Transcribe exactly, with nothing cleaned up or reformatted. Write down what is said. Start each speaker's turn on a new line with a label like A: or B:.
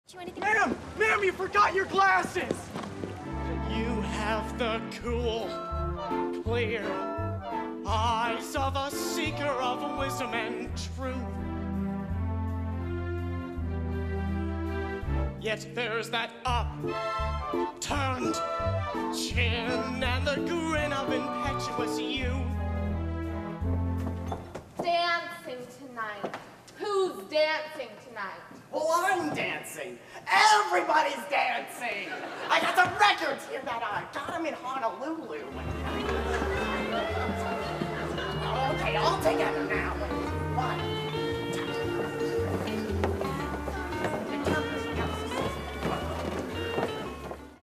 A: Ma'am! Ma'am, you forgot your glasses! You have the cool, clear eyes of a seeker of wisdom and truth. Yet there's that upturned chin and the grin of impetuous youth.
B: Dancing tonight. Who's dancing tonight?
C: Well, I'm dancing. Everybody's dancing. I got some records here that I got them in Honolulu. Okay, all together now.